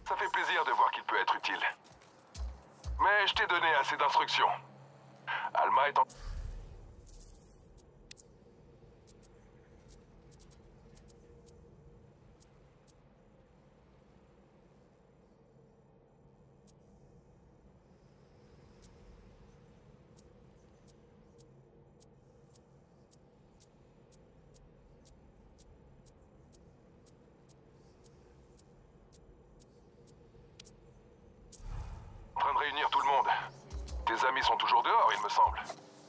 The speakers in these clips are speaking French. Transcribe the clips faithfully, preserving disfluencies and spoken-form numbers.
Ça fait plaisir de voir qu'il peut être utile. Mais je t'ai donné assez d'instructions. Alma est en... en train de réunir tout le monde. Tes amis sont toujours dehors, il me semble.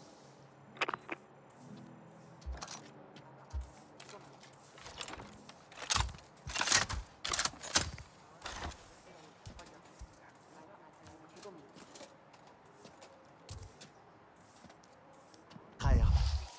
Frère.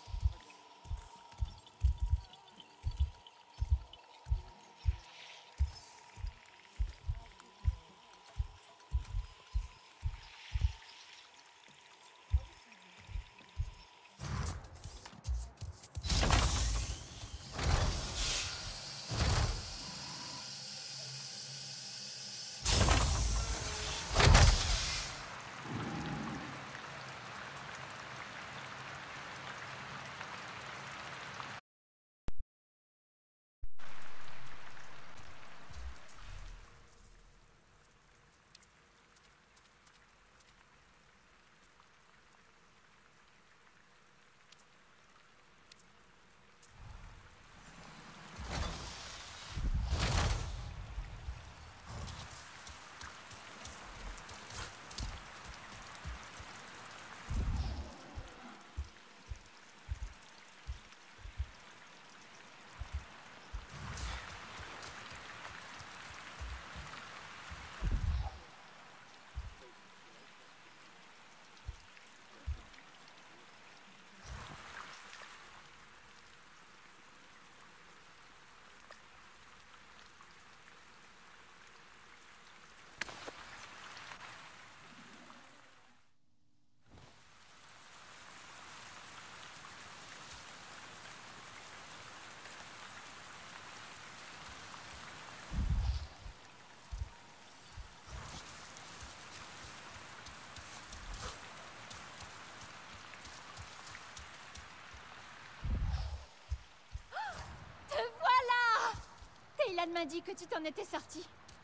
Taylan m'a dit que tu t'en étais sorti.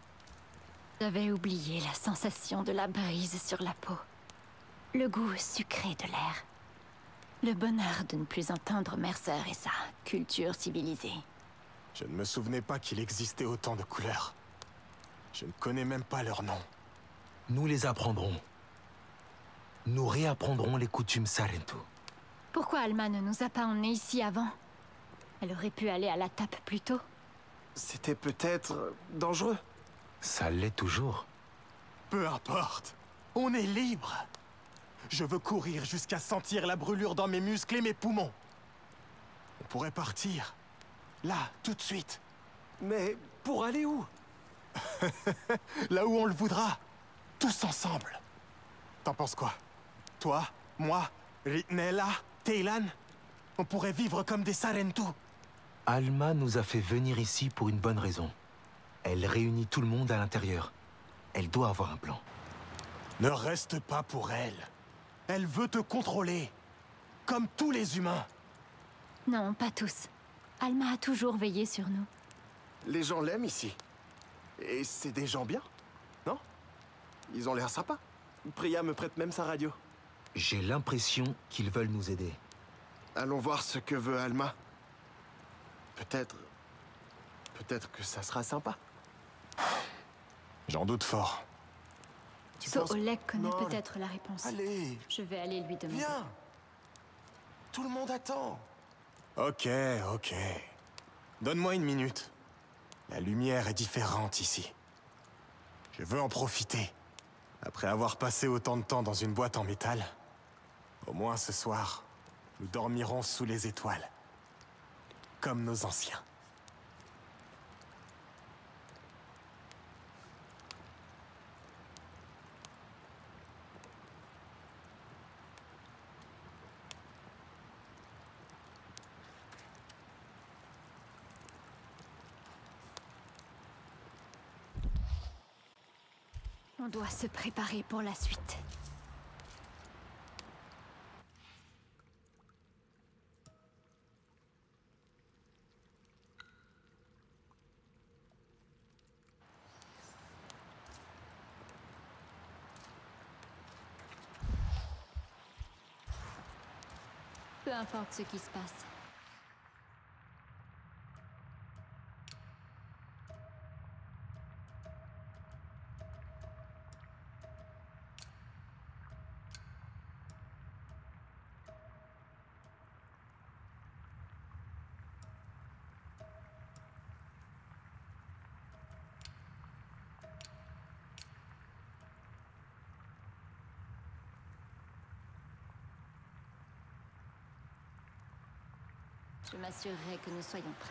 J'avais oublié la sensation de la brise sur la peau. Le goût sucré de l'air. Le bonheur de ne plus entendre Mercer et sa culture civilisée. Je ne me souvenais pas qu'il existait autant de couleurs. Je ne connais même pas leur nom. Nous les apprendrons. Nous réapprendrons les coutumes Sarentu. Pourquoi Alma ne nous a pas emmenés ici avant? Elle aurait pu aller à la tape plus tôt. C'était peut-être dangereux. Ça l'est toujours. Peu importe. On est libre. Je veux courir jusqu'à sentir la brûlure dans mes muscles et mes poumons. On pourrait partir. Là, tout de suite. Mais pour aller où? Là où on le voudra. Tous ensemble. T'en penses quoi? Toi, moi, Ritnella, Taylan? On pourrait vivre comme des Sarentu. Alma nous a fait venir ici pour une bonne raison. Elle réunit tout le monde à l'intérieur. Elle doit avoir un plan. Ne reste pas pour elle. Elle veut te contrôler. Comme tous les humains. Non, pas tous. Alma a toujours veillé sur nous. Les gens l'aiment ici. Et c'est des gens bien, non? Ils ont l'air sympas. Priya me prête même sa radio. J'ai l'impression qu'ils veulent nous aider. Allons voir ce que veut Alma. Peut-être... Peut-être que ça sera sympa. J'en doute fort. Tu So penses... Oleg connaît Non, peut-être la réponse. Allez, Je vais aller lui demander. viens. Tout le monde attend. Ok, ok. Donne-moi une minute. La lumière est différente ici. Je veux en profiter. Après avoir passé autant de temps dans une boîte en métal, au moins ce soir, nous dormirons sous les étoiles. Comme nos anciens. On doit se préparer pour la suite. Peu importe ce qui se passe. Je m'assurerai que nous soyons prêts.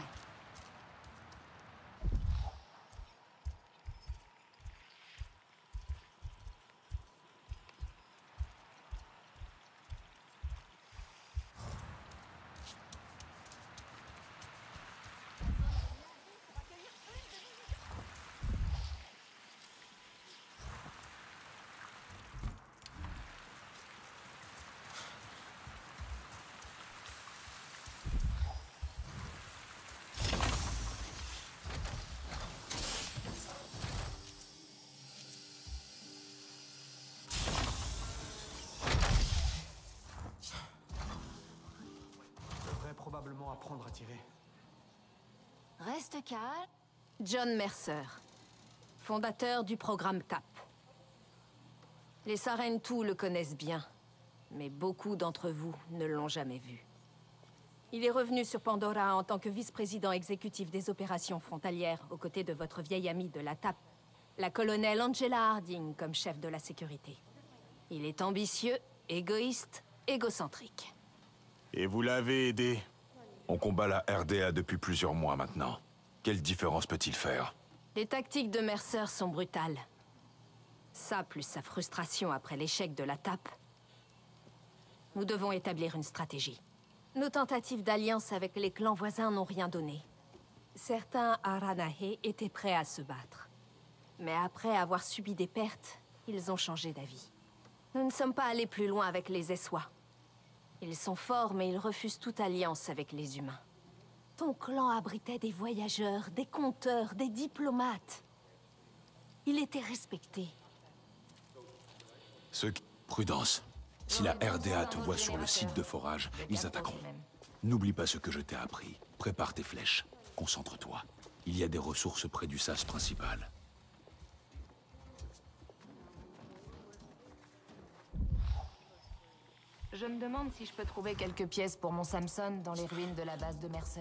Probablement apprendre à tirer. Reste calme. John Mercer, fondateur du programme T A P. Les Sarentu le connaissent bien, mais beaucoup d'entre vous ne l'ont jamais vu. Il est revenu sur Pandora en tant que vice-président exécutif des opérations frontalières aux côtés de votre vieille amie de la T A P, la colonelle Angela Harding comme chef de la sécurité. Il est ambitieux, égoïste, égocentrique. Et vous l'avez aidé? On combat la R D A depuis plusieurs mois maintenant. Quelle différence peut-il faire? Les tactiques de Mercer sont brutales. Ça, plus sa frustration après l'échec de la T A P. Nous devons établir une stratégie. Nos tentatives d'alliance avec les clans voisins n'ont rien donné. Certains Aranahe étaient prêts à se battre. Mais après avoir subi des pertes, ils ont changé d'avis. Nous ne sommes pas allés plus loin avec les Eswa. Ils sont forts, mais ils refusent toute alliance avec les humains. Ton clan abritait des voyageurs, des conteurs, des diplomates. Il était respecté. Ce qui... Prudence. Si la R D A te voit sur le site de forage, ils attaqueront. N'oublie pas ce que je t'ai appris. Prépare tes flèches. Concentre-toi. Il y a des ressources près du sas principal. Je me demande si je peux trouver quelques pièces pour mon Samson dans les ruines de la base de Mercer.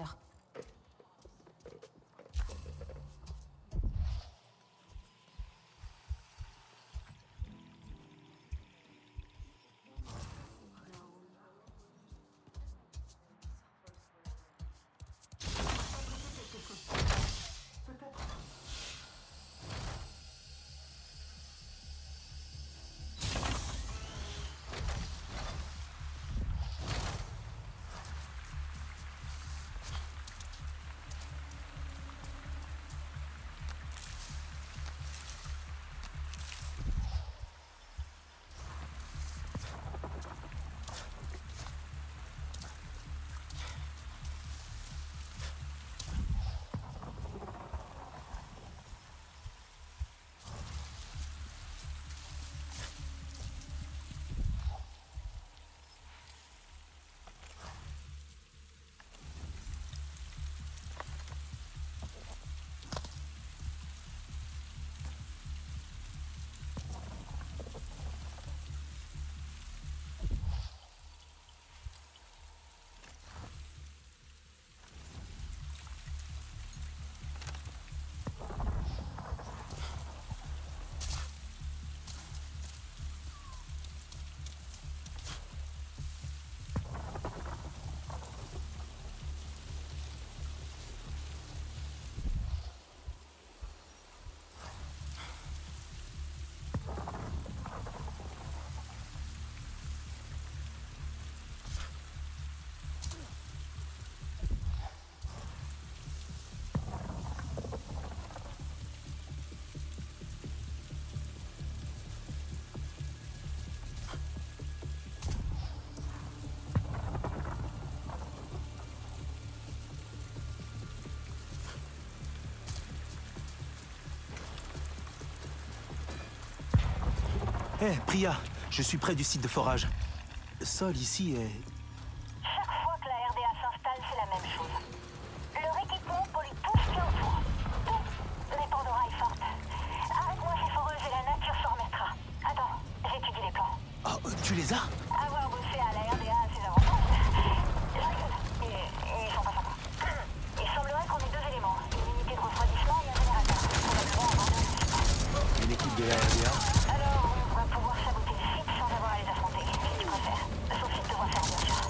Hé, hey, Priya, je suis près du site de forage. Sol ici est... Chaque fois que la R D A s'installe, c'est la même chose. Leur équipement pollue tout ce qui entoure. Tout. Mais Pandora est forte. Arrête-moi ces foreuses et la nature s'en remettra. Attends, j'étudie les plans. Oh, tu les as? Avoir bossé à la R D A a ses avantages. J'arrive. Et ils sont pas sympas. Il semblerait qu'on ait deux éléments. Une unité de refroidissement et un générateur. Probablement en deux. Une équipe de la R D A? Alors, on va pouvoir saboter le site sans avoir à les affronter, si tu préfères. Sauf si tu dois faire, bien sûr.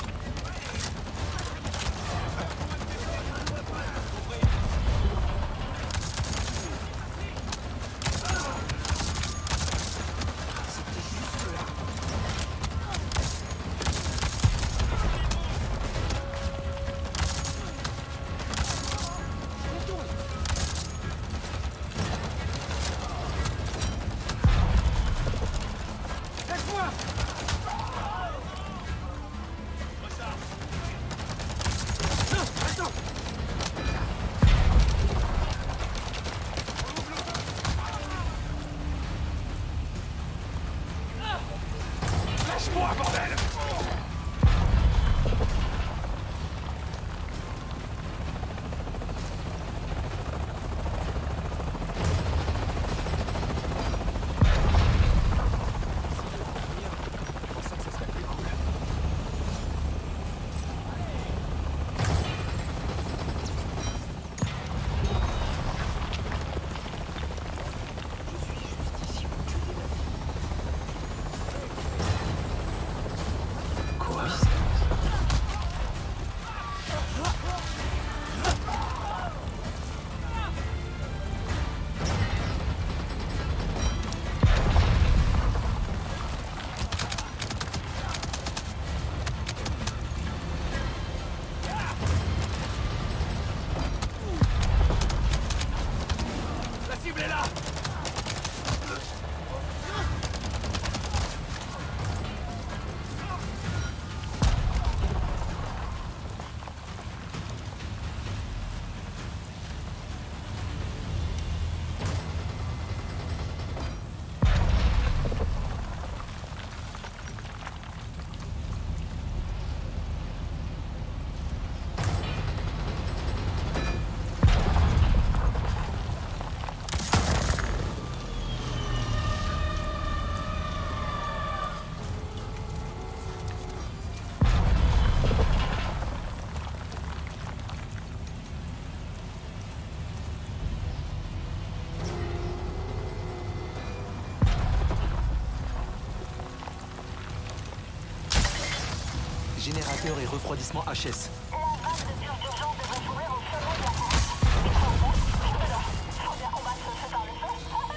Générateur et refroidissement H S. La vanne de purge d'urgence devrait s'ouvrir au sommet de la forêt. Il faut en faire. Alors, faut bien combattre ce feu par le feu.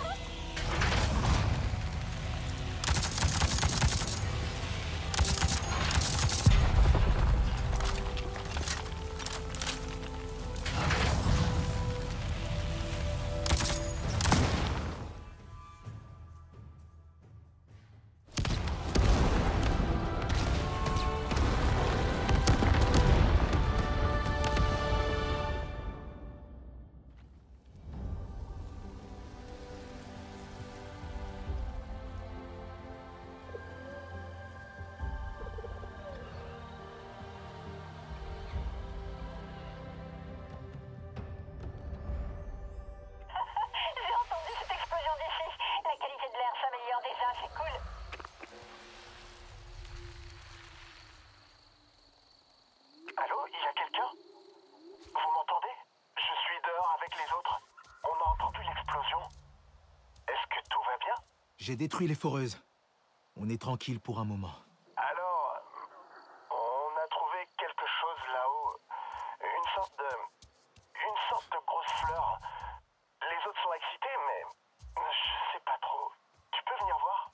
Allô, il y a quelqu'un? Vous m'entendez? Je suis dehors avec les autres. On a entendu l'explosion. Est-ce que tout va bien? J'ai détruit les foreuses. On est tranquille pour un moment. Alors, on a trouvé quelque chose là-haut. Une sorte de... Une sorte de grosse fleur. Les autres sont excités, mais... Je sais pas trop. Tu peux venir voir?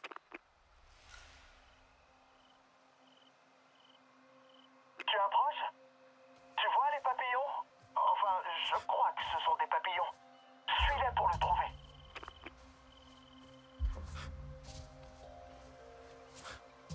Tu approches? Tu vois les papillons? Enfin, je crois que ce sont des papillons. Suis-les pour le trouver.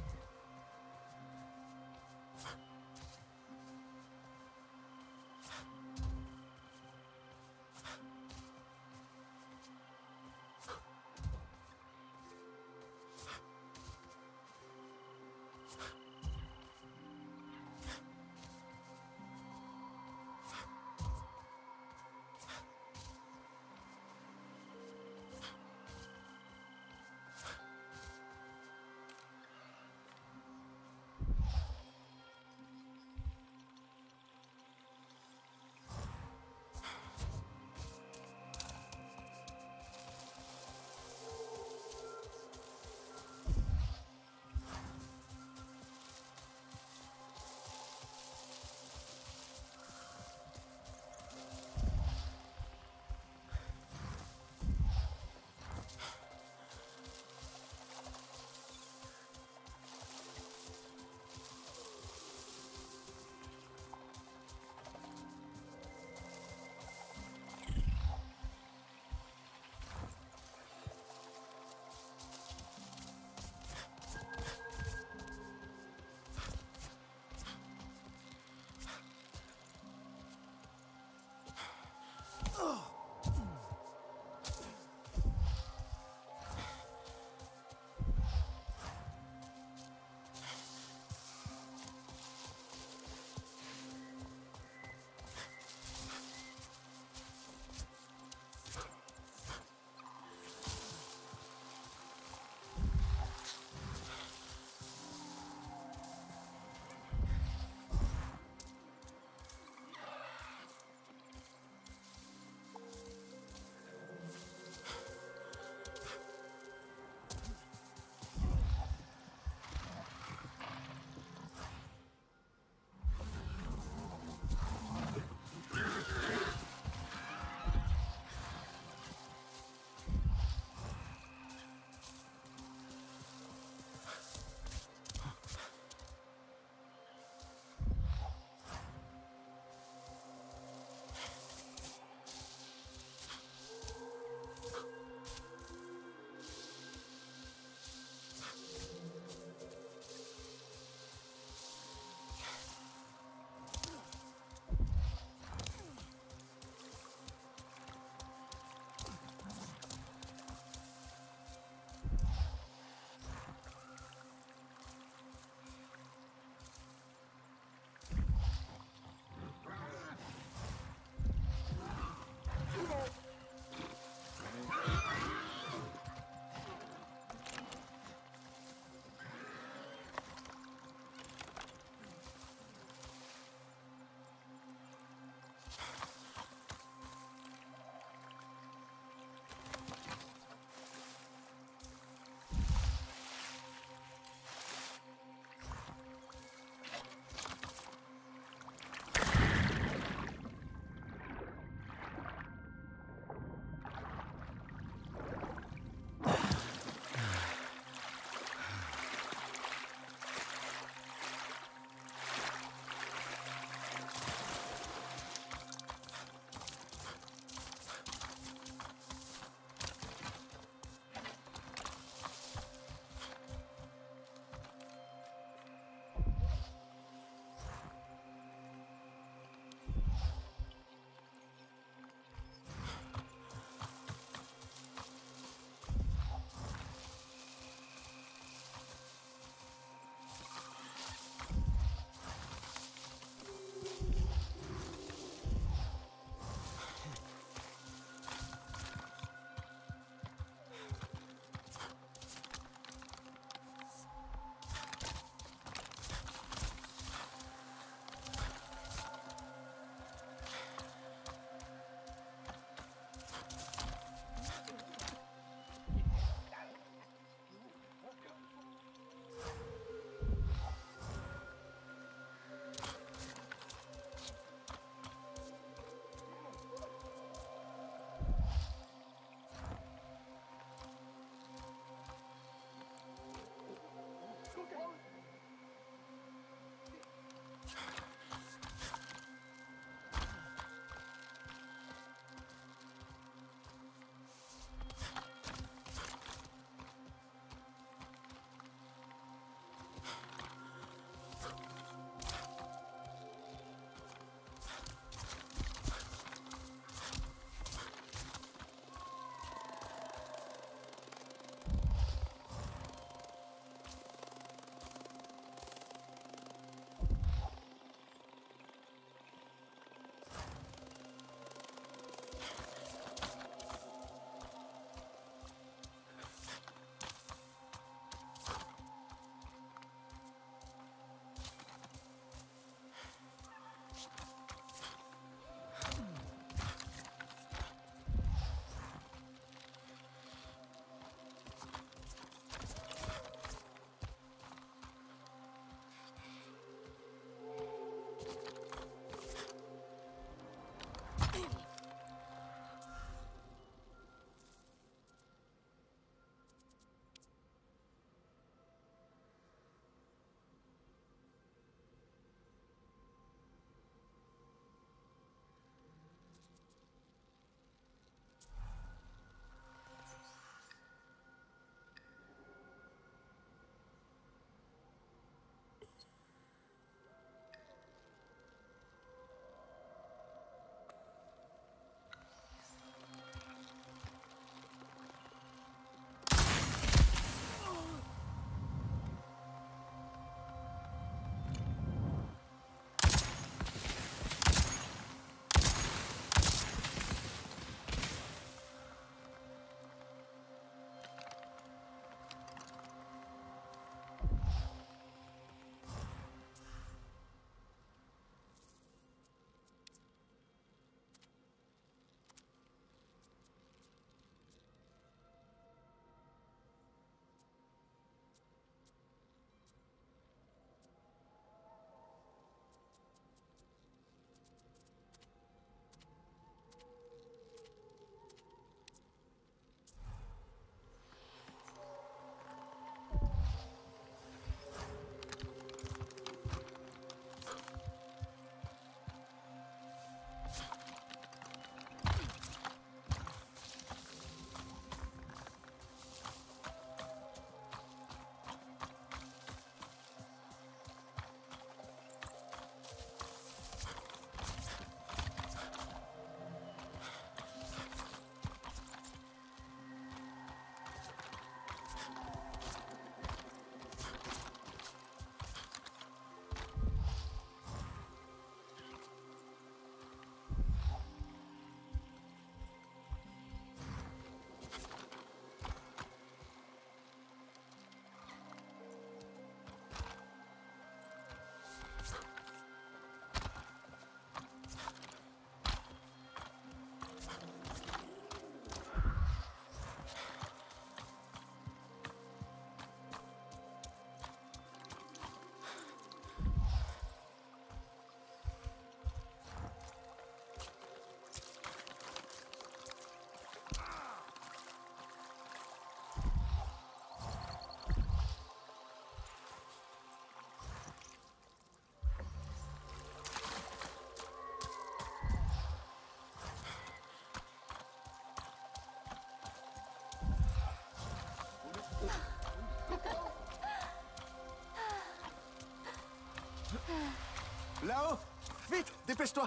Là-haut! Vite, dépêche-toi!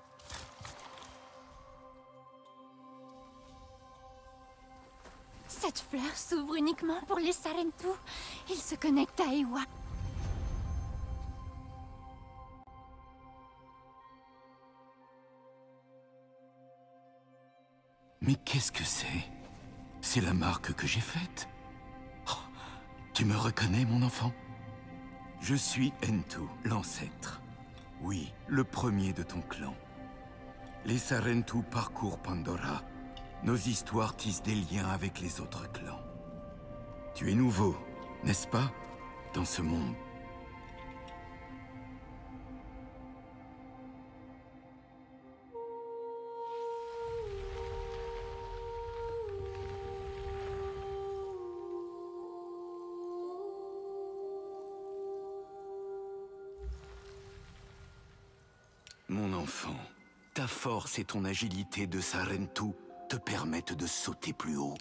Cette fleur s'ouvre uniquement pour les Sarentu. Il se connecte à Eywa. Mais qu'est-ce que c'est? C'est la marque que j'ai faite. Oh, tu me reconnais, mon enfant? Je suis Entu, l'ancêtre. Oui, le premier de ton clan. Les Sarentu parcourent Pandora. Nos histoires tissent des liens avec les autres clans. Tu es nouveau, n'est-ce pas, dans ce monde? Mon enfant, ta force et ton agilité de Sarentu te permettent de sauter plus haut.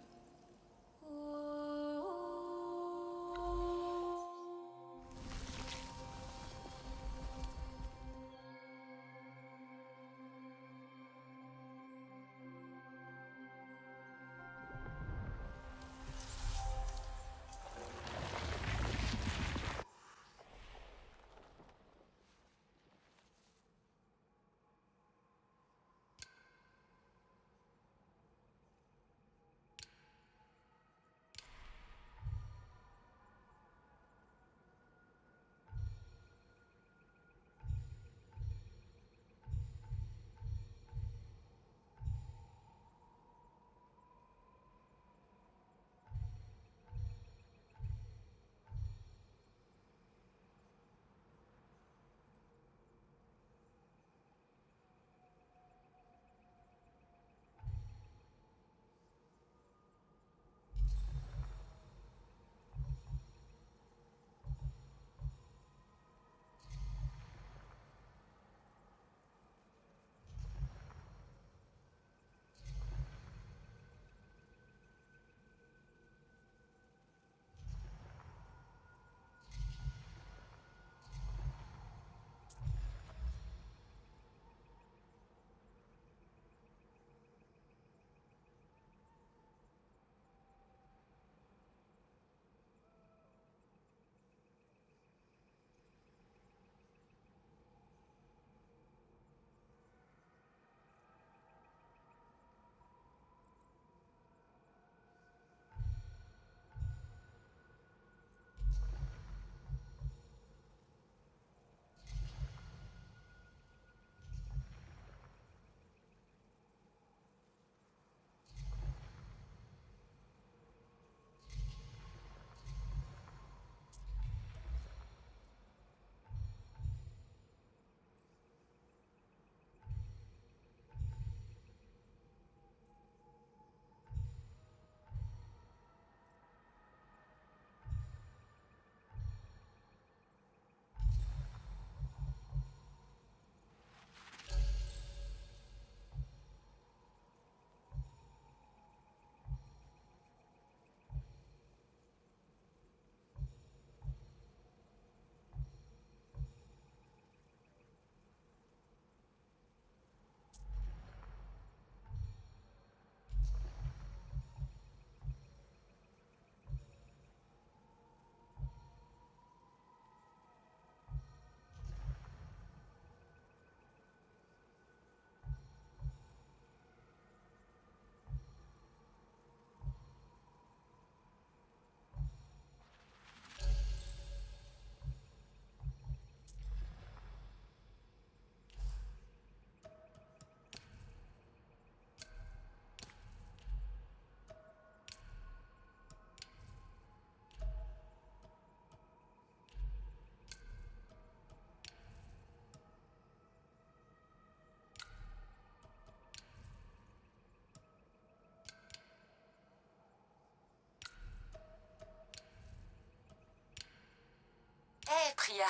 Hé, hey, Priya.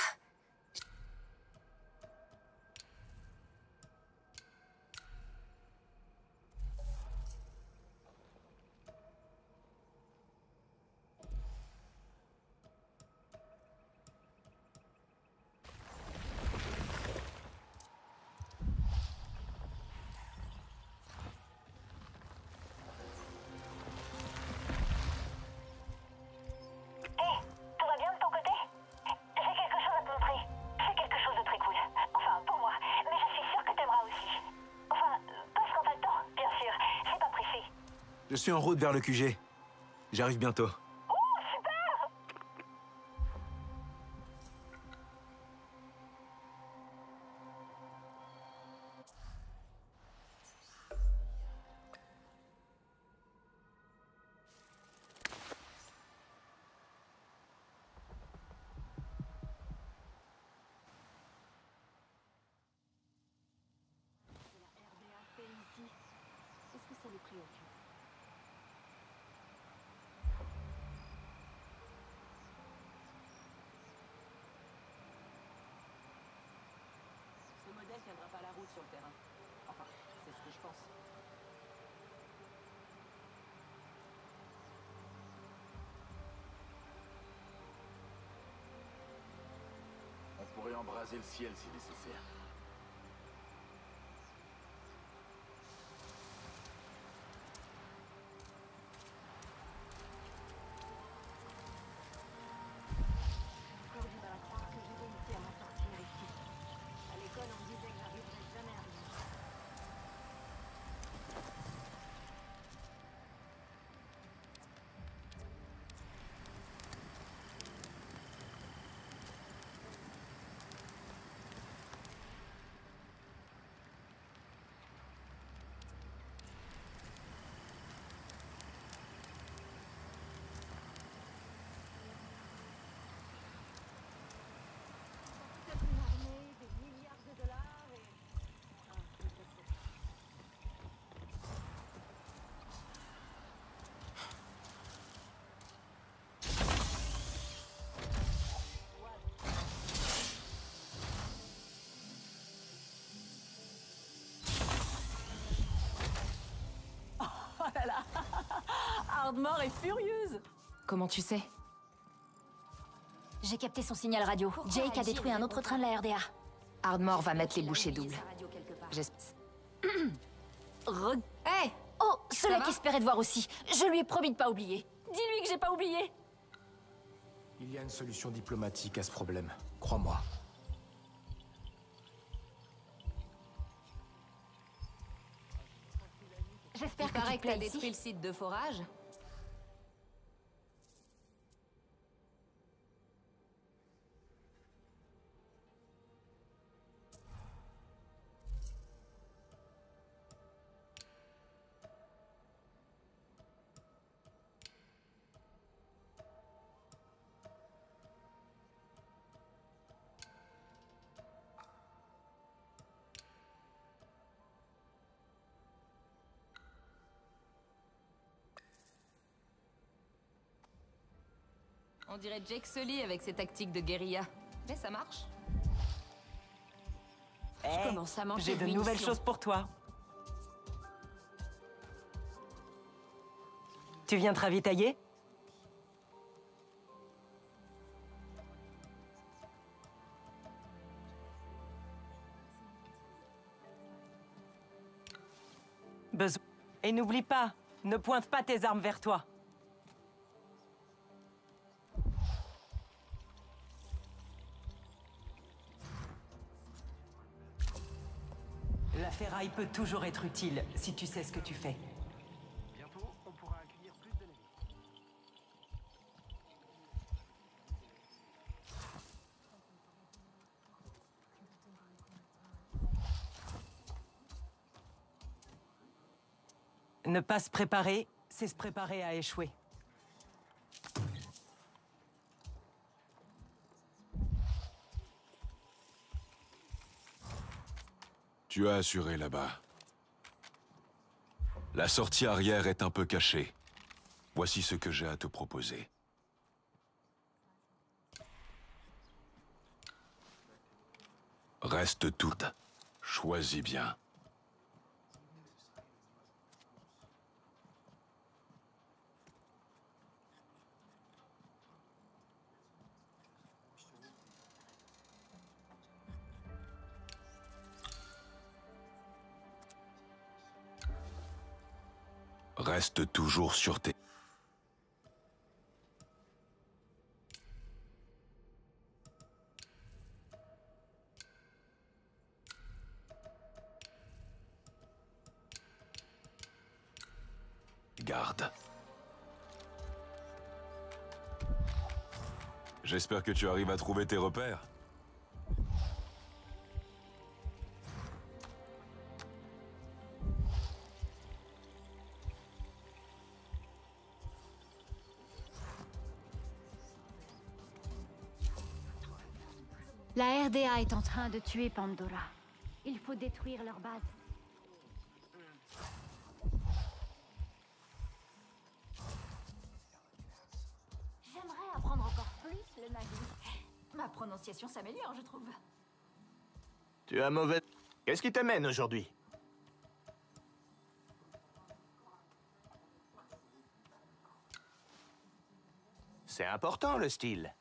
Je suis en route vers le Q G. J'arrive bientôt. Ce modèle tiendra pas la route sur le terrain. Enfin, c'est ce que je pense. On pourrait embraser le ciel si nécessaire. Encore du mal à croire que j'ai réussi à m'en sortir ici. À l'école, on me disait que j'arriverais jamais à rien. Peut-être une armée, des milliards de dollars et... Ah, peut-être. Oh là là. Ardmore est furieuse. Comment tu sais? J'ai capté son signal radio. Jake a détruit un autre train de la R D A. Ardmore va mettre les bouchées doubles. J'espère. Re... Hé Oh, celui va qui espérait te voir aussi. Je lui ai promis de pas oublier. Dis-lui que j'ai pas oublié. Il y a une solution diplomatique à ce problème, crois-moi. J'espère Il que tu paraît te que t'as plais détruit ici. le site de forage. On dirait Jake Sully avec ses tactiques de guérilla. Mais ça marche. Je commence à manquer J'ai de de nouvelles munitions. choses pour toi. Tu viens te ravitailler? Besoin. Et n'oublie pas, ne pointe pas tes armes vers toi. La ferraille peut toujours être utile si tu sais ce que tu fais. Bientôt, on pourra accueillir plus de navires. Ne pas se préparer, c'est se préparer à échouer. Tu as assuré là-bas. La sortie arrière est un peu cachée. Voici ce que j'ai à te proposer. Reste toute. Choisis bien. Reste toujours sur tes... garde. J'espère que tu arrives à trouver tes repères. La R D A est en train de tuer Pandora. Il faut détruire leur base. J'aimerais apprendre encore plus le Na'vi. Ma prononciation s'améliore, je trouve. Tu as mauvais... Qu'est-ce qui t'amène aujourd'hui? C'est important, le style.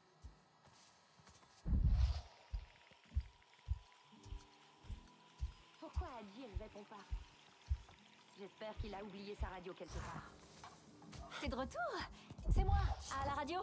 Pourquoi Adji ne répond pas? J'espère qu'il a oublié sa radio quelque part. T'es de retour? C'est moi, à la radio.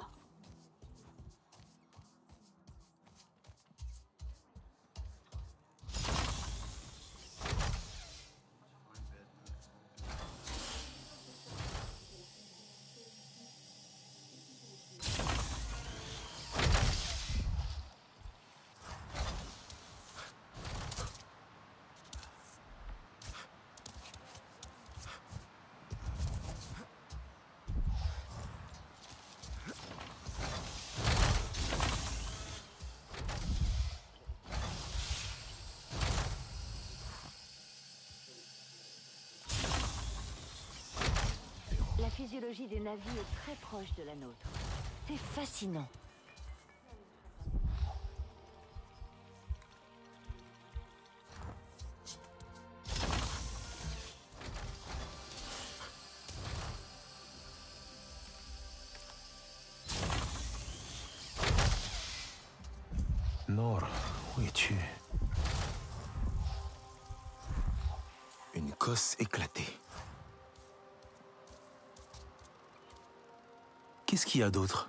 La physiologie des Na'vi est très proche de la nôtre. C'est fascinant. Nor, où es-tu? Une cosse éclatée. Qu'est-ce qu'il y a d'autre?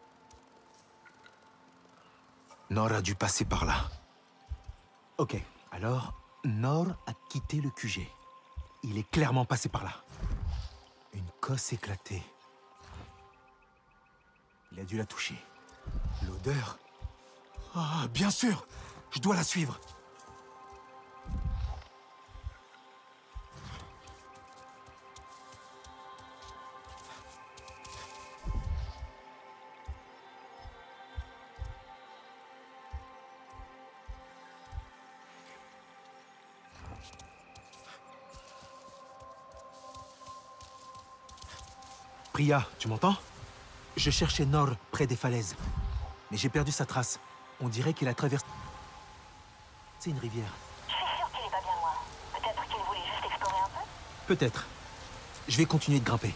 Nor a dû passer par là. Ok, alors, Nor a quitté le Q G. Il est clairement passé par là. Une cosse éclatée. Il a dû la toucher. L'odeur... Ah, bien sûr! Je dois la suivre. Priya, tu m'entends? Je cherchais Nor près des falaises. Mais j'ai perdu sa trace. On dirait qu'il a traversé... C'est une rivière. Je suis sûre qu'il est pas bien loin. Peut-être qu'il voulait juste explorer un peu? Peut-être. Je vais continuer de grimper.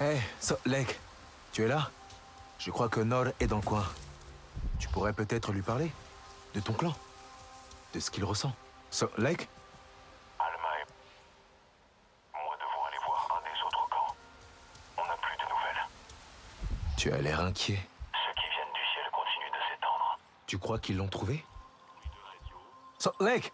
Hé, hey, Lake, tu es là? Je crois que Nor est dans le coin. Tu pourrais peut-être lui parler? De ton clan? De ce qu'il ressent? So, Lake? Alma et moi devons aller voir un des autres camps. On n'a plus de nouvelles. Tu as l'air inquiet. Ceux qui viennent du ciel continuent de s'étendre. Tu crois qu'ils l'ont trouvé? So, Lake!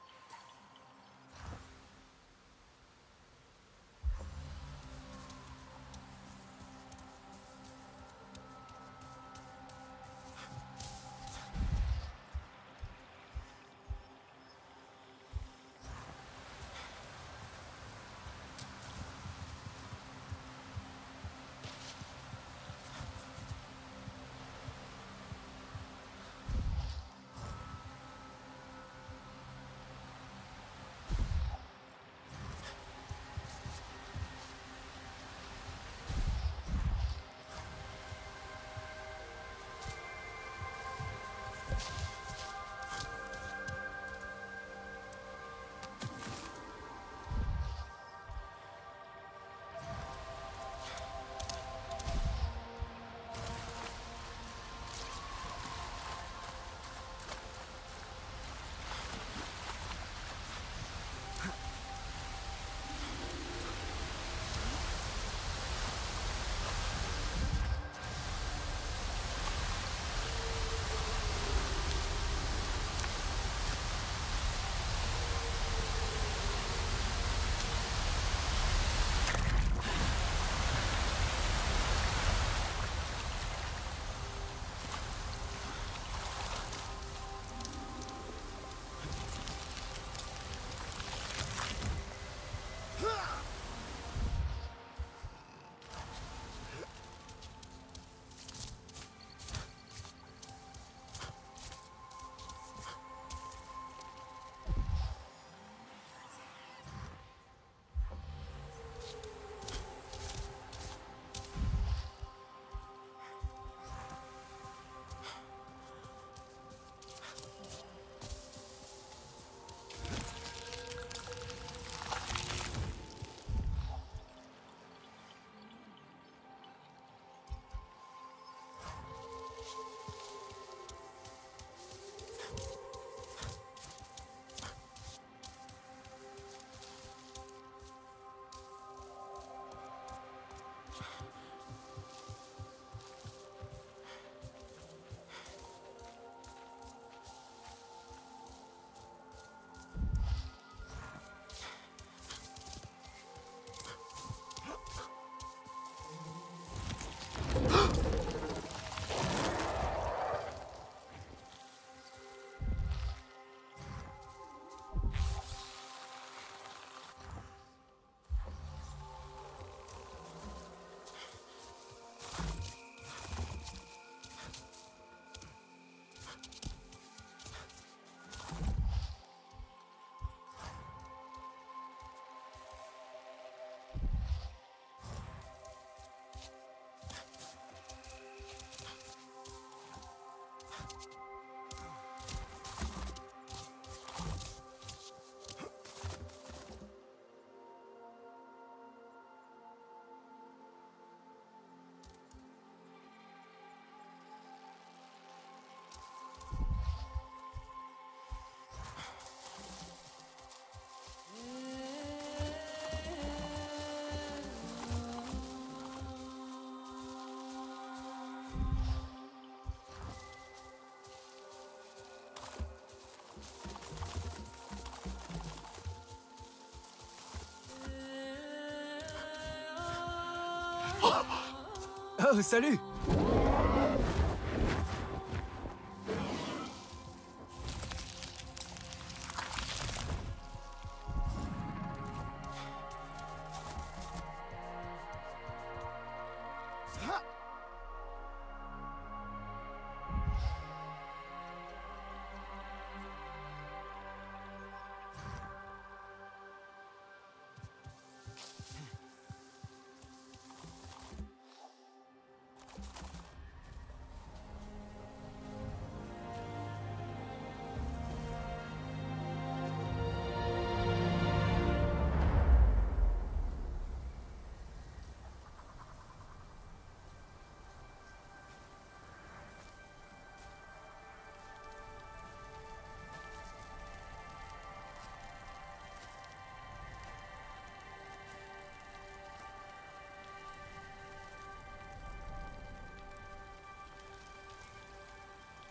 Oh, salut!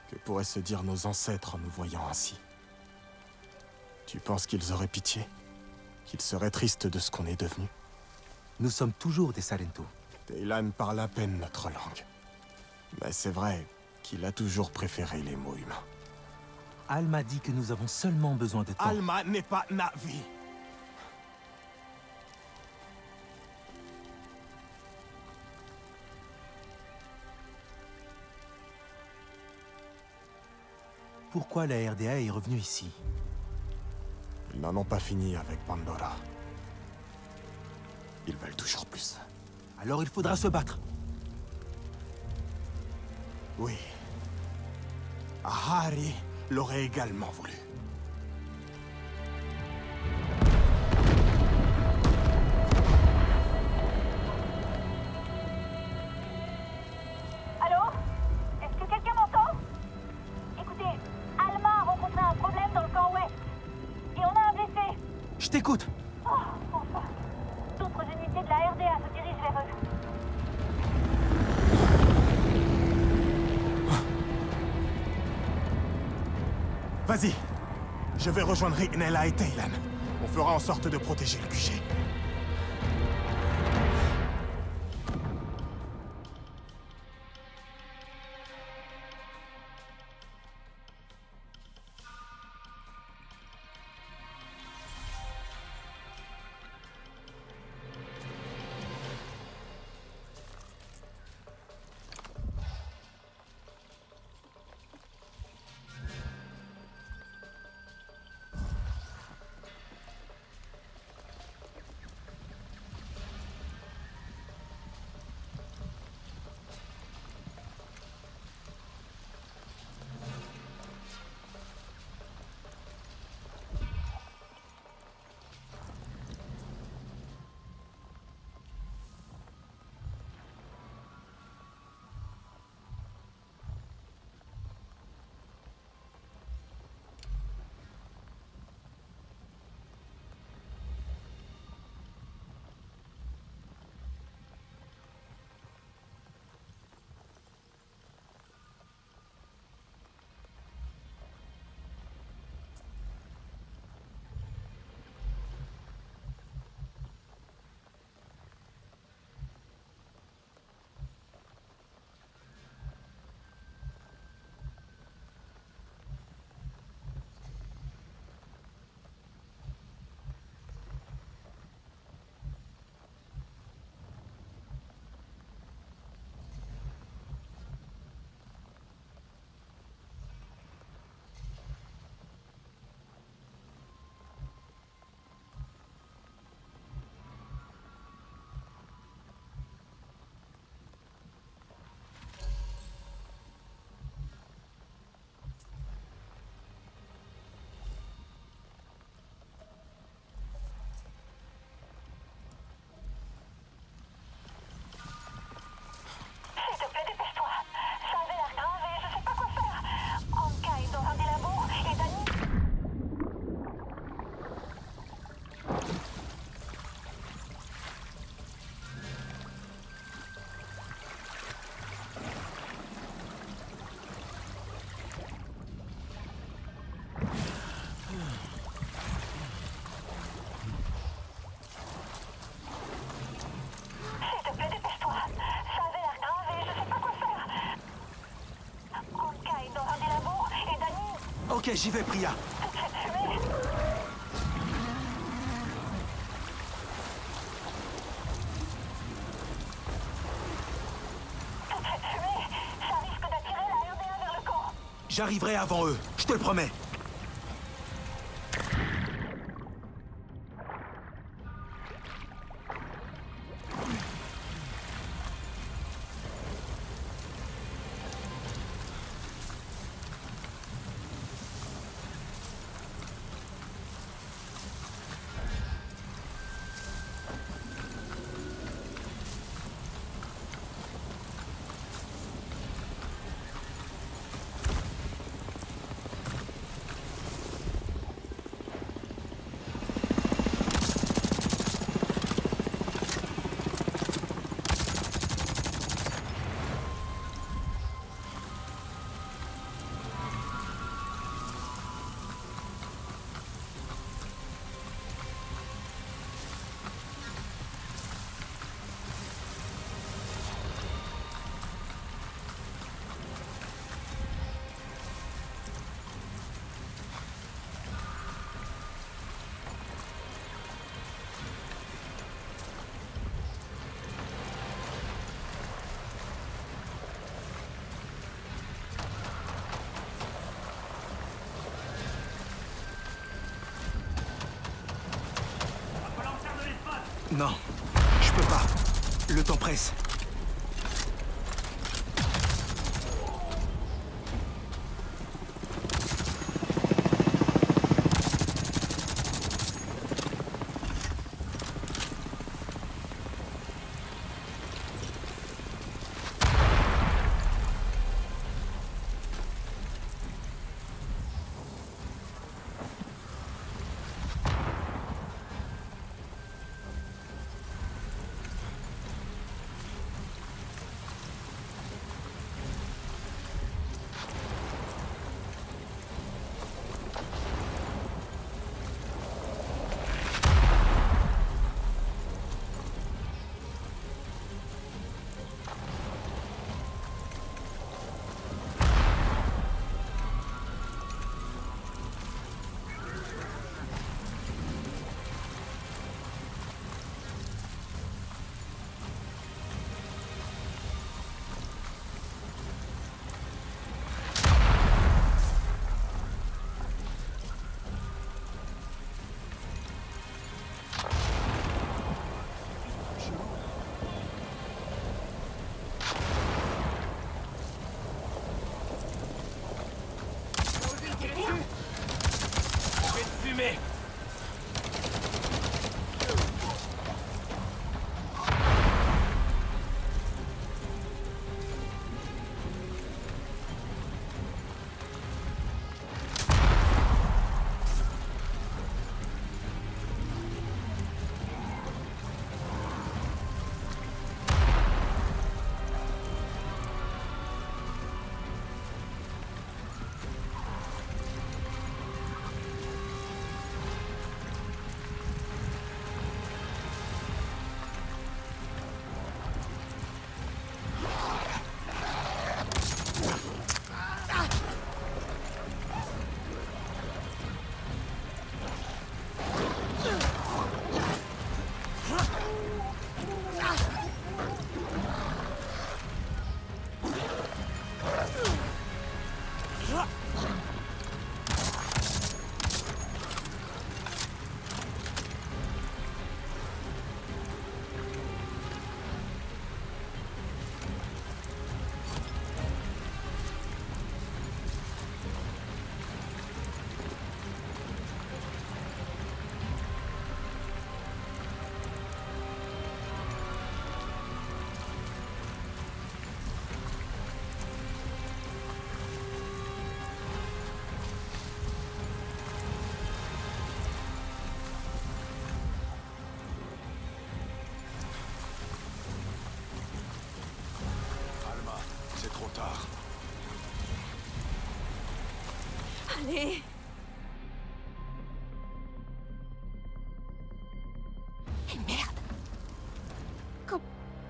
Que pourraient se dire nos ancêtres en nous voyant ainsi? Tu penses qu'ils auraient pitié? Qu'ils seraient tristes de ce qu'on est devenu? Nous sommes toujours des Salento. Teylan parle à peine notre langue. Mais c'est vrai qu'il a toujours préféré les mots humains. Alma dit que nous avons seulement besoin de temps. Alma n'est pas Na'vi. Pourquoi la R D A est revenue ici? Ils n'en ont pas fini avec Pandora. Ils veulent toujours plus. Alors il faudra se battre. Oui. Ahari l'aurait également voulu. Allô? Est-ce que quelqu'un m'entend? Écoutez, Alma a rencontré un problème dans le camp ouest. Et on a un blessé. Je t'écoute. Oh, enfin. D'autres unités de la R D A se dirigent vers eux. Vas-y. Je vais rejoindre Rignella et Teylan. On fera en sorte de protéger le Q G. Ok, j'y vais, Priya. J'arriverai avant eux, je te le promets. Non, je peux pas. Le temps presse. Allez. Et merde. Comme...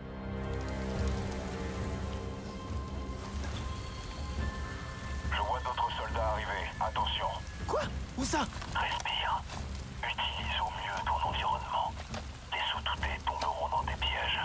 Je vois d'autres soldats arriver. Attention. Quoi? Où ça? Respire. Utilise au mieux ton environnement. Les sous-doutés tomberont dans des pièges.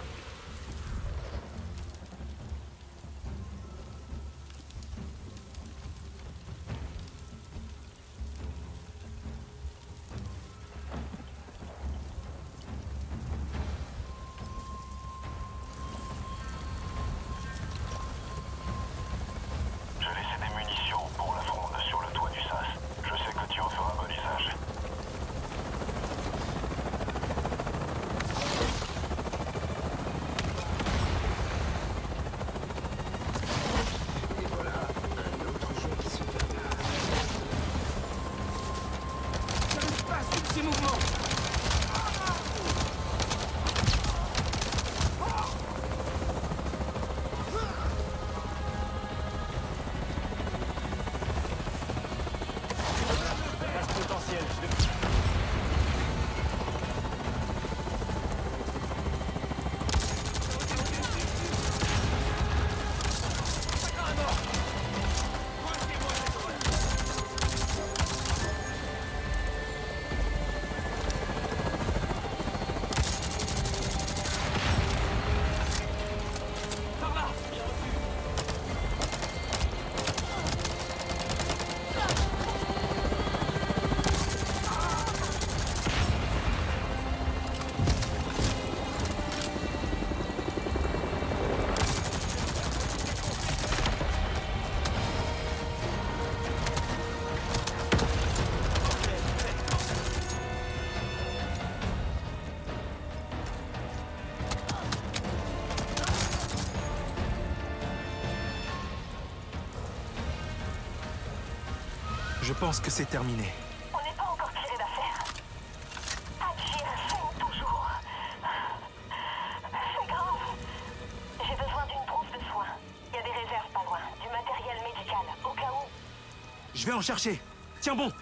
J'ai laissé des munitions pour la fronde sur le toit du sas. Je sais que tu en feras bon usage. Et voilà, un autre jeu qui se termine. J'arrive pas à suivre ces mouvements. Je pense que c'est terminé. On n'est pas encore tiré d'affaire. Agir saigne toujours. C'est grave. J'ai besoin d'une trousse de soins. Il y a des réserves pas loin. Du matériel médical, au cas où. Je vais en chercher. Tiens bon.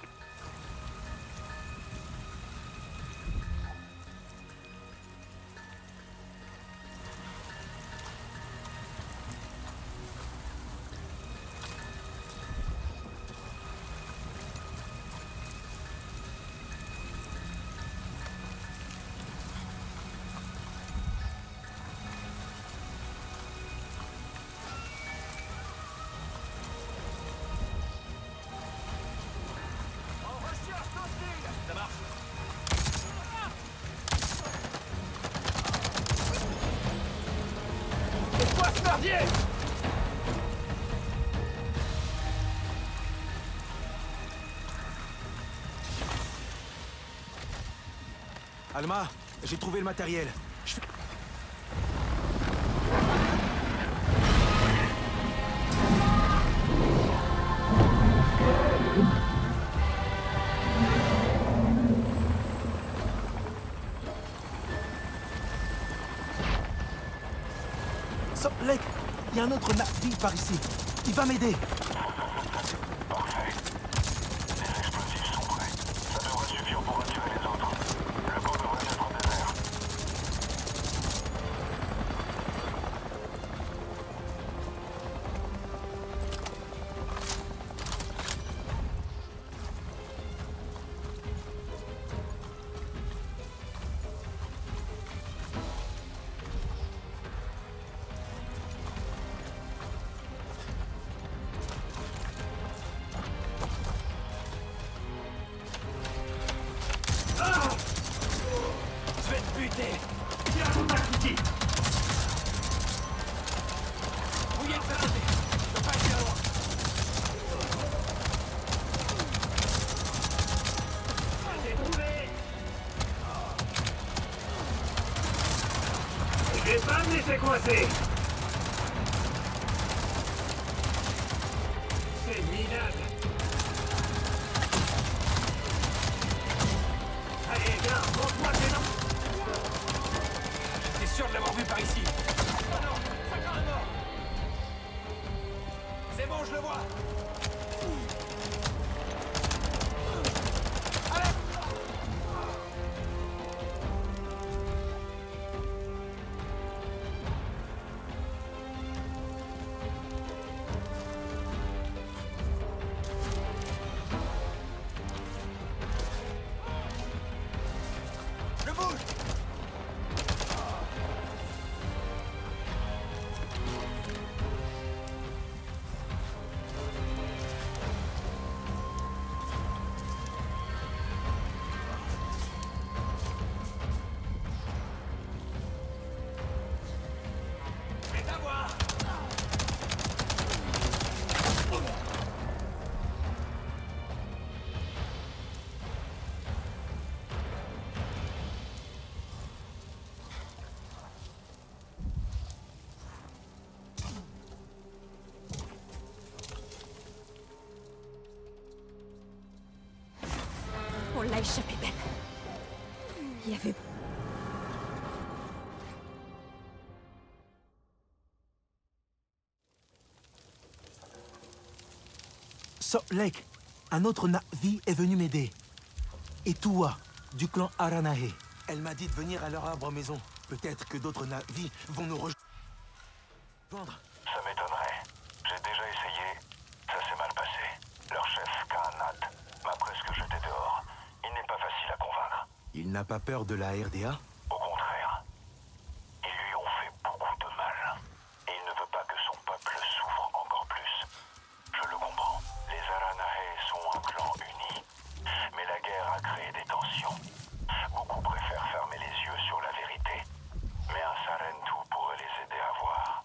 Alma, j'ai trouvé le matériel. Je... Salt Lake, il y a un autre navire par ici. Il va m'aider. Parfait. Les explosifs sont prêts. Ça devrait suffire pour attirer les autres. Le pont devrait être désert. Je vais pas me laisser coincer. C'est minable. Allez, viens, montre-moi tes noms. J'étais sûr de l'avoir vu par ici. Oh non, ça craint la mort. C'est bon, je le vois. On l'a échappé belle. Il y avait... Salt Lake, un autre navire est venu m'aider. Et Tua, du clan Aranahe. Elle m'a dit de venir à leur arbre maison. Peut-être que d'autres navires vont nous rejoindre. Ça m'étonnerait. J'ai déjà essayé. Ça s'est mal passé. Leur chef, Kaanat, m'a presque jeté dehors. Il n'est pas facile à convaincre. Il n'a pas peur de la R D A? Au contraire. Ils lui ont fait beaucoup de mal. Et il ne veut pas que son peuple souffre encore plus. Je le comprends. Les Aranahe sont un clan uni. Mais la guerre a créé des tensions. Beaucoup préfèrent fermer les yeux sur la vérité. Mais un Sarentu pourrait les aider à voir.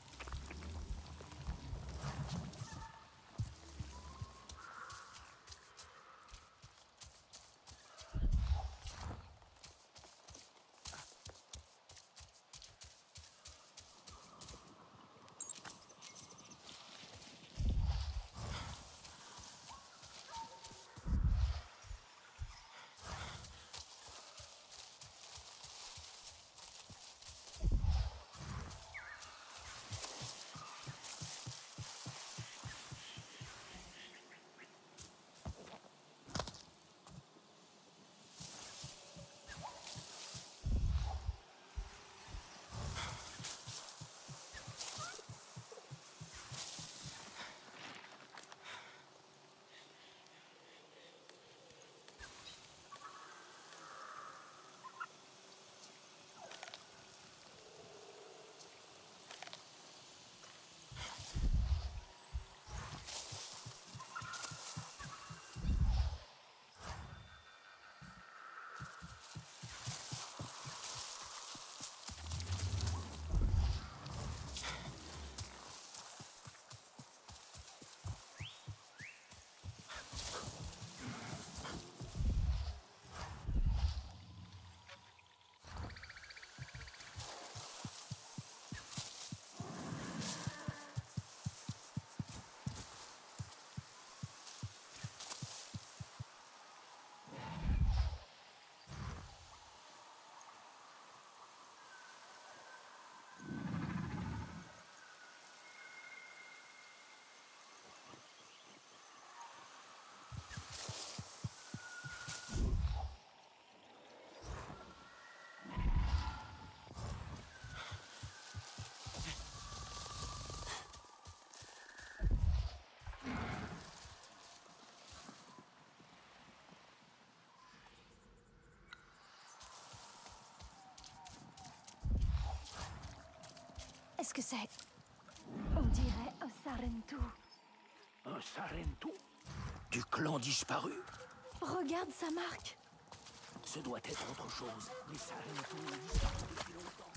Qu'est-ce que c'est? On dirait un Sarentu. Un Sarentu? Du clan disparu? Regarde sa marque. Ce doit être autre chose. Les Sarentu ont disparu depuis longtemps.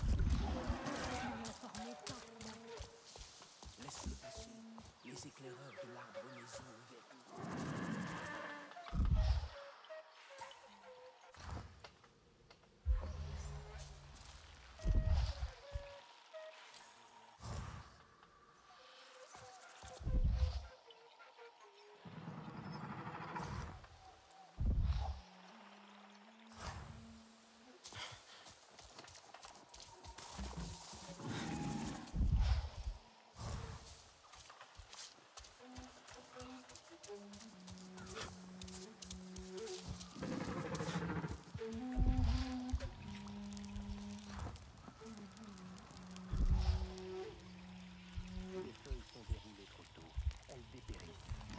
Laisse-le passer. Les éclaireurs de l'arbre maison verront. Les feuilles sont déroulées trop tôt. Elles dépérissent.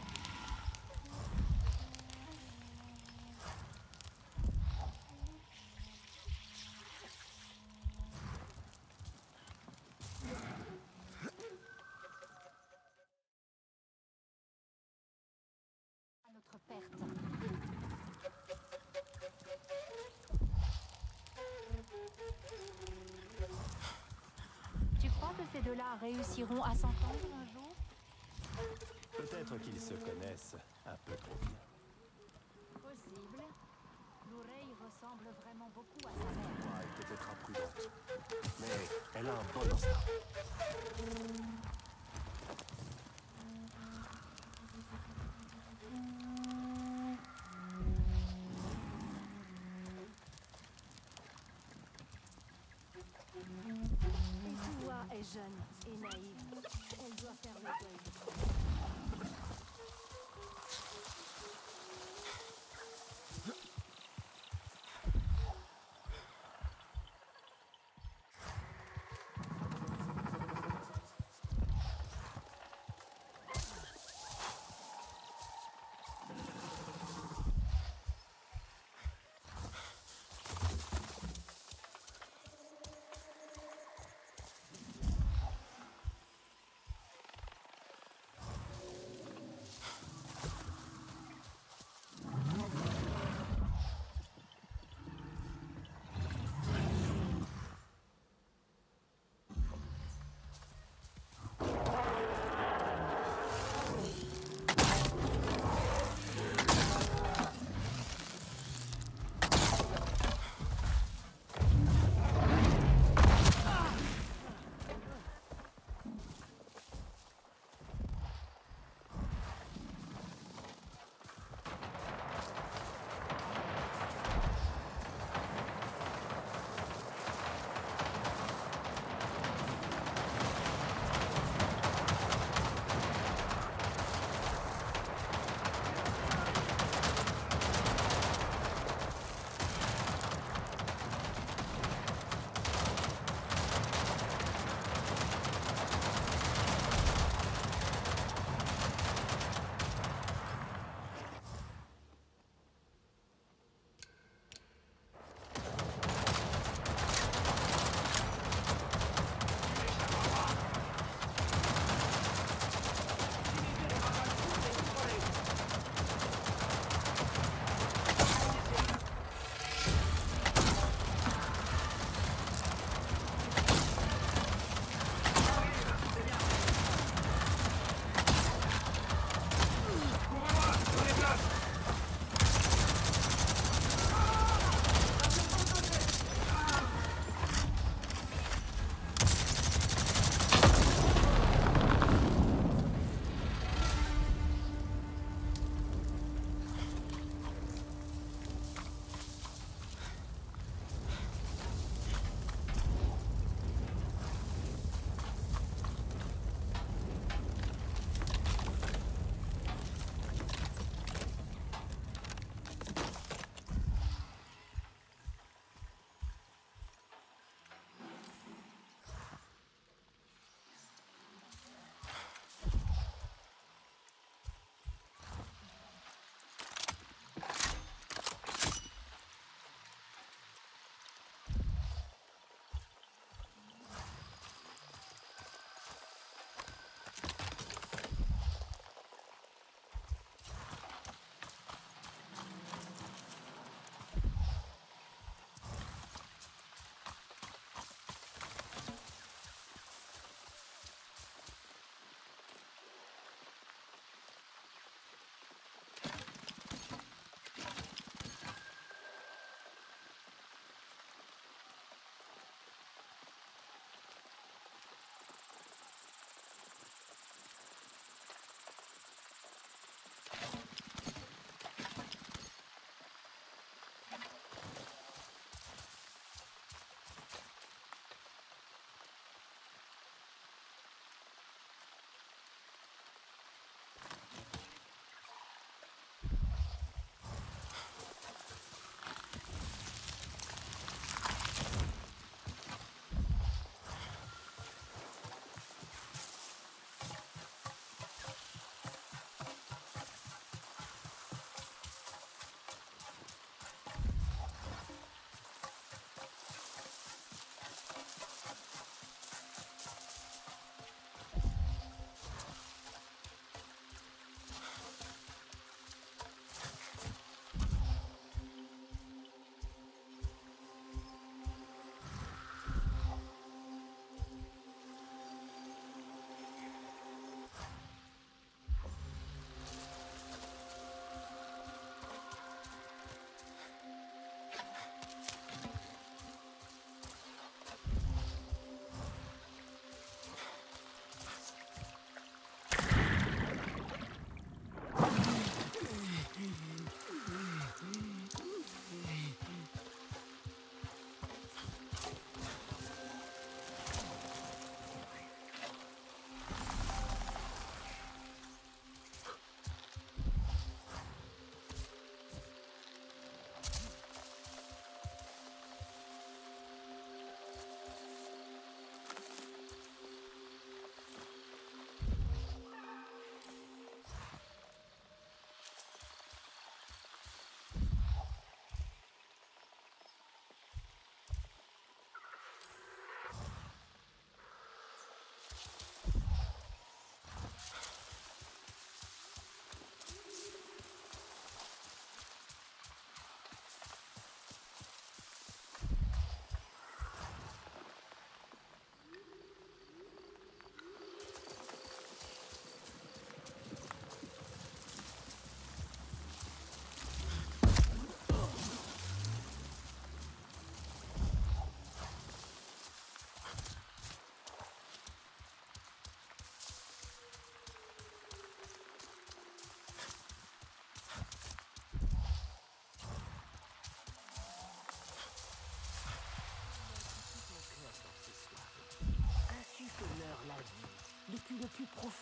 À notre perte. Tu crois que ces deux-là réussiront à s'entendre un jour? Peut-être qu'ils se connaissent un peu trop bien. Possible. L'oreille ressemble vraiment beaucoup à sa mère. Ah, elle peut être imprudente. Mais elle a un bon instinct. Et toi est jeune et naïve. Elle doit faire le deuil de son père.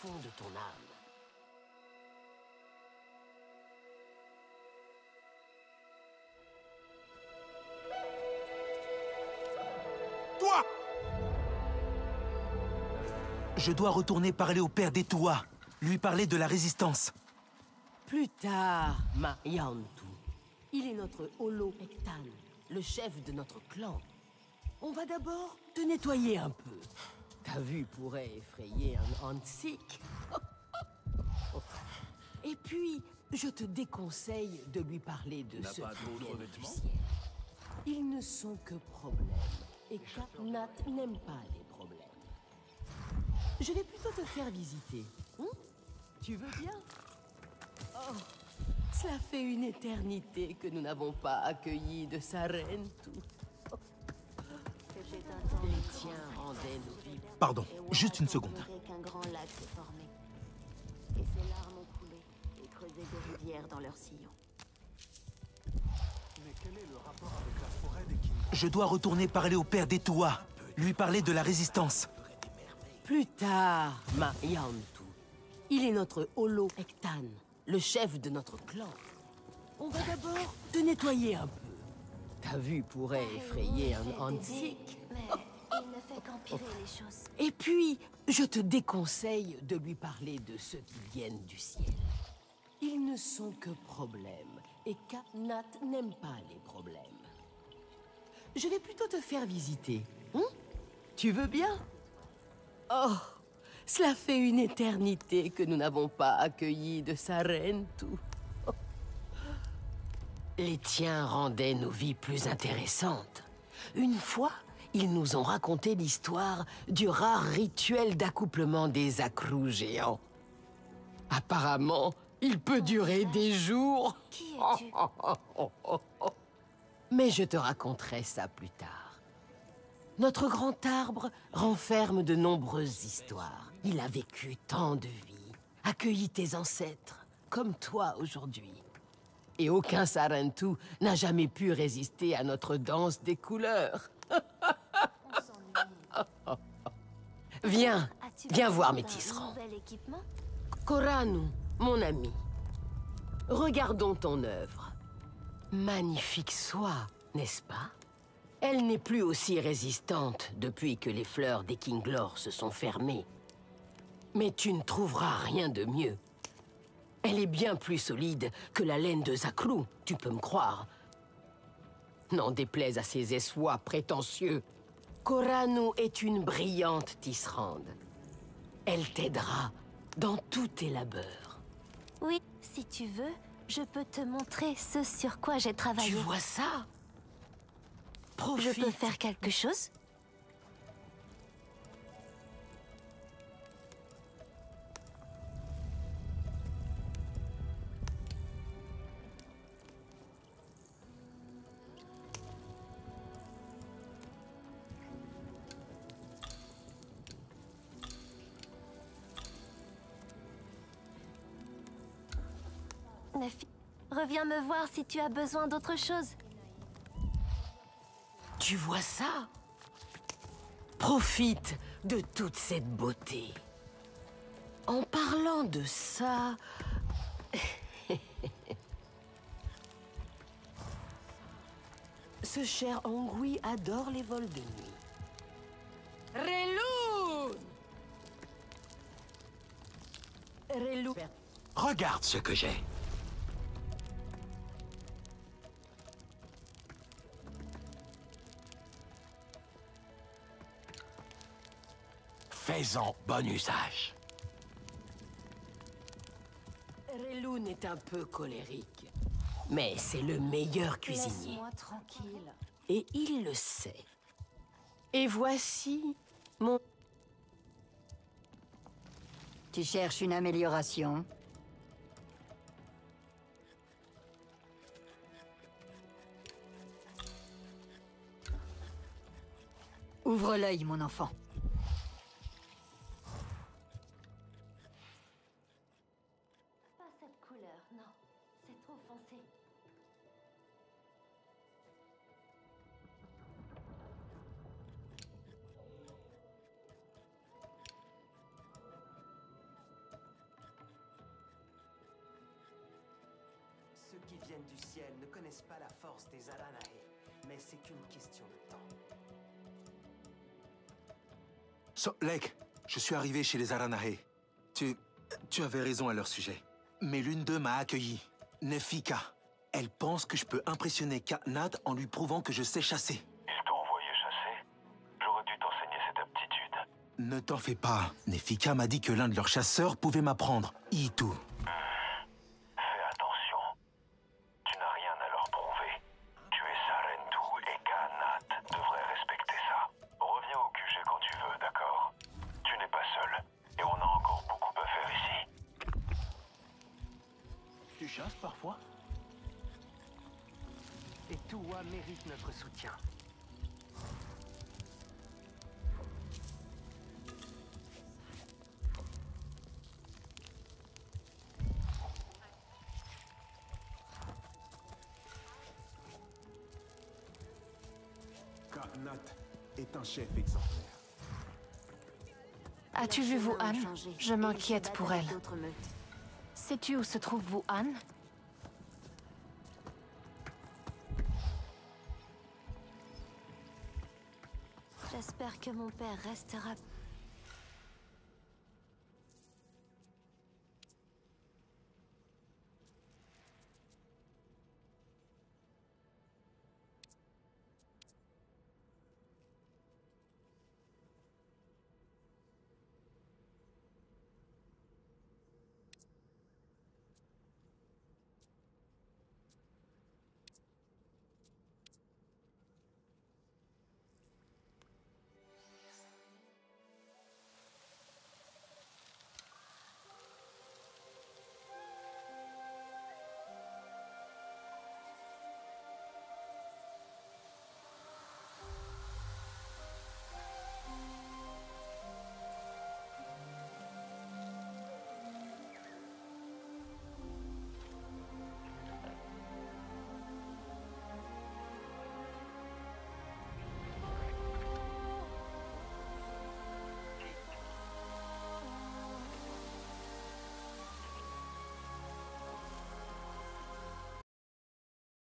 fond de ton âme. Toi! Je dois retourner parler au père d'Etoua, lui parler de la résistance. Plus tard, Ma Yantu. Il est notre Holo Ektan, le chef de notre clan. On va d'abord te nettoyer un peu. Ta vue pourrait effrayer un Hansik. Et puis, je te déconseille de lui parler de ceux qui viennent du ciel. Ils ne sont que problèmes. Et Katnat n'aime pas les problèmes. Je vais plutôt te faire visiter. Hein? Tu veux bien? Oh, cela fait une éternité que nous n'avons pas accueilli de Sarentu. Les tiens rendaient nos vies. Pardon, juste une seconde. Qu'un grand lac s'est formé. Et ces larmes ont coulé et creusé des rivières dans leurs sillons. Mais quel est le rapport avec la forêt des King? Je dois retourner parler au père d'Etoua, lui parler de la résistance. Plus tard, Ma Yantu. Il est notre Holo Ektan, le chef de notre clan. On va d'abord te nettoyer un peu. Ta vue pourrait effrayer un Hansik. Mais il ne fait qu'empirer les choses. Et puis, je te déconseille de lui parler de ceux qui viennent du ciel. Ils ne sont que problèmes, et Katnat n'aime pas les problèmes. Je vais plutôt te faire visiter. Hein? Tu veux bien? Oh, cela fait une éternité que nous n'avons pas accueilli de Sarentu. Oh. Les tiens rendaient nos vies plus intéressantes. Une fois, ils nous ont raconté l'histoire du rare rituel d'accouplement des accrous géants. Apparemment, il peut durer des jours. Qui es-tu? Mais je te raconterai ça plus tard. Notre grand arbre renferme de nombreuses histoires. Il a vécu tant de vies, accueilli tes ancêtres, comme toi aujourd'hui. Et aucun Sarentu n'a jamais pu résister à notre danse des couleurs. Viens, viens voir mes tisserands. Koranu, mon ami, regardons ton œuvre. Magnifique soie, n'est-ce pas? Elle n'est plus aussi résistante depuis que les fleurs des Kinglor se sont fermées. Mais tu ne trouveras rien de mieux. Elle est bien plus solide que la laine de Zakrou, tu peux me croire. N'en déplaise à ces essoies prétentieux. Koranu est une brillante tisserande. Elle t'aidera dans tous tes labeurs. Oui, si tu veux, je peux te montrer ce sur quoi j'ai travaillé. Tu vois ça? Profite. Je peux faire quelque chose? Nafi, reviens me voir si tu as besoin d'autre chose. Tu vois ça? Profite de toute cette beauté. En parlant de ça... Ce cher Angui adore les vols de nuit. Relou! Relou... Regarde ce que j'ai. Fais-en bon usage. Relun est un peu colérique, mais c'est le meilleur cuisinier. Laisse-moi tranquille. Et il le sait. Et voici mon... Tu cherches une amélioration? Ouvre l'œil, mon enfant. Pas cette couleur, non. C'est trop foncé. qui viennent du ciel ne connaissent pas la force des Aranae, mais c'est qu'une question de temps. So, Lek, je suis arrivé chez les Aranae. Tu... tu avais raison à leur sujet. Mais l'une d'eux m'a accueilli, Nefika. Elle pense que je peux impressionner Katnat en lui prouvant que je sais chasser. Ils t'ont envoyé chasser? J'aurais dû t'enseigner cette aptitude. Ne t'en fais pas. Nefika m'a dit que l'un de leurs chasseurs pouvait m'apprendre. Itu. Fais attention. Tu n'as rien à leur prouver. Tu es Sarentu et Katnat devraient respecter ça. Reviens au Q G quand tu veux, d'accord? Tu n'es pas seul. Et on a encore beaucoup à faire ici. Tu chasses parfois? Et Tuwa mérite notre soutien. Katnat est un chef exemplaire. As-tu vu Wuhan? Je m'inquiète pour elle. Sais-tu où se trouve Wuhan? J'espère que mon père restera